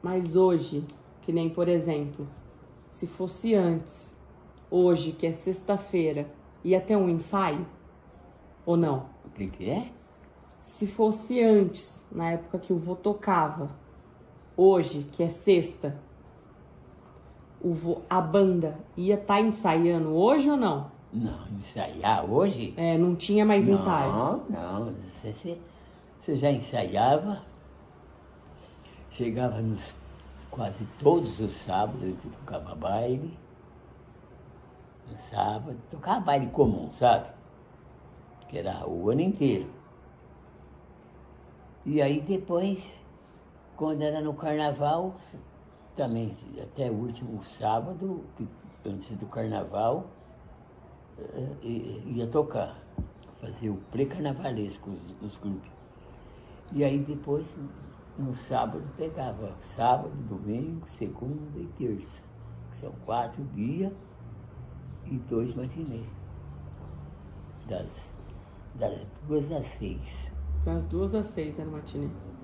Mas hoje, que nem por exemplo, se fosse antes, hoje que é sexta-feira, ia ter um ensaio? Ou não? O que é? Se fosse antes, na época que o vô tocava, hoje que é sexta, a banda ia estar ensaiando hoje ou não? Não, ensaiar hoje? É, não tinha mais ensaio. Não. Você já ensaiava, chegava nos quase todos os sábados, a gente tocava baile. No sábado, tocava baile comum, sabe? Que era o ano inteiro. E aí depois, quando era no carnaval, também até o último sábado, antes do carnaval, ia tocar, fazer o pré-carnavalesco nos clubes. E aí depois, no sábado, pegava sábado, domingo, segunda e terça. São 4 dias e 2 matinês. Das 2 às 6. Das 2 às 6 era matinê.